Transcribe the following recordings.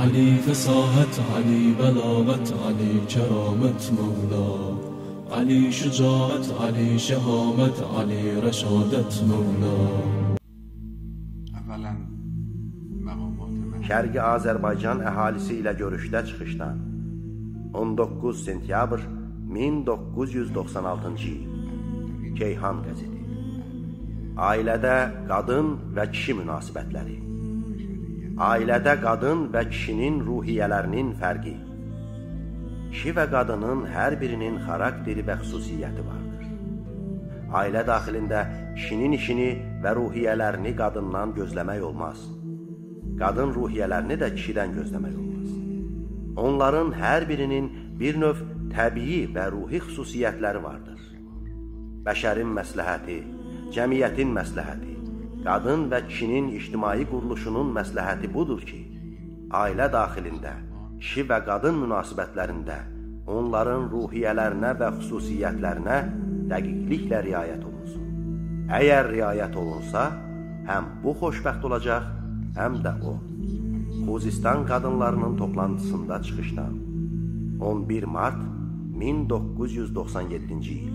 علی فصاحت، علی بلاغت، علی کرامت مولا، علی şücaət, علی şehamət, علی rəşadət مولا. Şərqi Azərbaycan əhalisi ilə görüşdə çıxışdan 19 sentyabr 1996-cı il. Keyhan qəzeti. Ailədə qadın və kişi münasibətləri. Ailədə qadın və kişinin ruhiyyələrinin fərqi. Kişi və qadının hər birinin xarakteri və xüsusiyyəti vardır. Ailə daxilində kişinin işini və ruhiyyələrini qadından gözləmək olmaz. Qadın ruhiyyələrini də kişidən gözləmək olmaz. Onların hər birinin bir növ təbii və ruhi xüsusiyyətləri vardır. Bəşərin məsləhəti, cəmiyyətin məsləhəti, qadın və kişinin ictimai quruluşunun məsləhəti budur ki, ailə daxilində, kişi və qadın münasibətlərində onların ruhiyyələrinə və xüsusiyyətlərinə dəqiqliklə riayət olunsun. Əgər riayət olunsa, həm bu xoşbəxt olacaq, həm də o. Xuzistan qadınlarının toplantısında çıxışdan 11 mart 1997-ci il.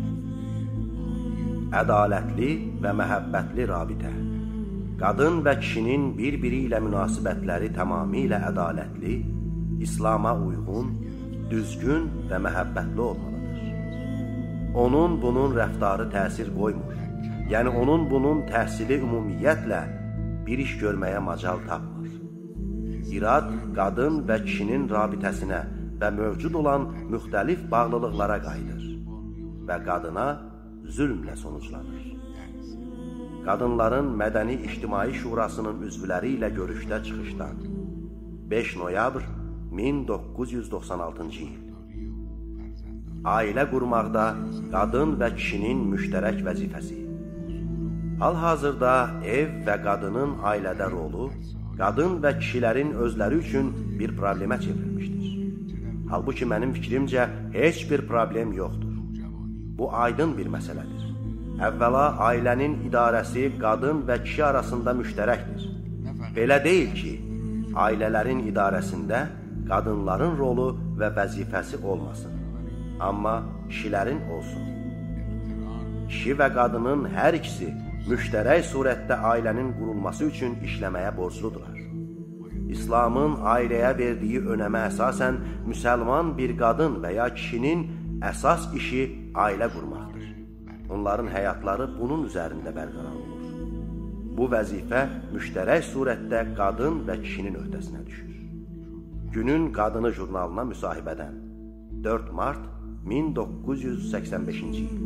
Ədalətli və məhəbbətli rabitə. Qadın və kişinin bir-biri ilə münasibətləri tamamilə ədalətli, İslama uyğun, düzgün və məhəbbətli olmalıdır. Onun bunun rəftarı təsir qoymur. Yəni onun bunun təhsili ümumiyyətlə bir iş görməyə macal tapmır. İrad qadın və kişinin rabitəsinə və mövcud olan müxtəlif bağlılıqlara qayıdır və qadına zülmlə sonuclanır. Qadınların Mədəni-İctimai Şurasının üzvləri ilə görüşdə çıxışdan 5 noyabr 1996-cı il. Ailə qurmaqda qadın və kişinin müştərək vəzifəsi. Hal-hazırda ev və qadının ailədə rolu, qadın və kişilərin özləri üçün bir problemə çevrilmişdir. Halbuki mənim fikrimcə heç bir problem yoxdur. Bu aydın bir məsələdir. Əvvəla, ailənin idarəsi qadın və kişi arasında müştərəkdir. Belə deyil ki, ailələrin idarəsində qadınların rolu və vəzifəsi olmasın, amma kişilərin olsun. Kişi və qadının hər ikisi müştərək surətdə ailənin qurulması üçün işləməyə borcludular. İslamın ailəyə verdiyi önəmə əsasən müsəlman bir qadın və ya kişinin əsas işi ailə qurmaqdır. Onların həyatları bunun üzərində bərqərar olur. Bu vəzifə müştərək surətdə qadın və kişinin öhdəsinə düşür. Günün Qadını jurnalına müsahibədən 4 mart 1985-ci il.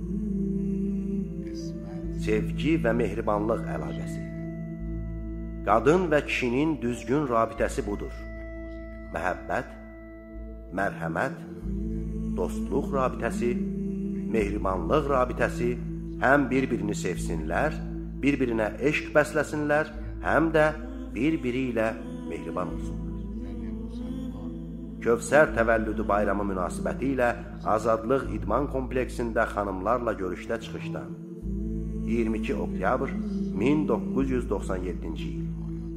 Sevgi və mehribanlıq əlaqəsi. Qadın və kişinin düzgün rabitəsi budur. Məhəbbət, mərhəmət, dostluq rabitəsi, mehribanlıq rabitəsi həm bir-birini sevsinlər, bir-birinə eşq bəsləsinlər, həm də bir-biri ilə mehriban olsunlar. Kövsər təvəllüdü bayramı münasibəti ilə Azadlıq İdman kompleksində xanımlarla görüşdə çıxışdan 22 oktyabr 1997-ci il.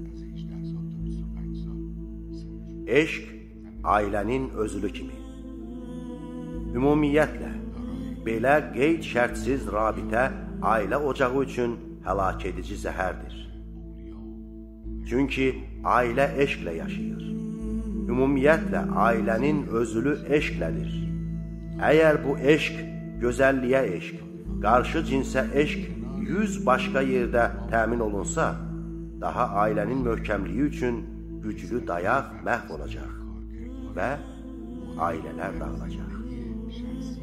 Eşq ailənin özülü kimi. Ümumiyyətlə, belə qeyd şərtsiz rabitə ailə ocağı üçün həlak edici zəhərdir. Çünki ailə eşqlə yaşayır. Ümumiyyətlə, ailənin özülü eşqlədir. Əgər bu eşq, gözəlliyə eşq, qarşı cinsə eşq 100 başqa yerdə təmin olunsa, daha ailənin möhkəmliyi üçün güclü dayaq məhv olacaq və ailələr dağılacaq.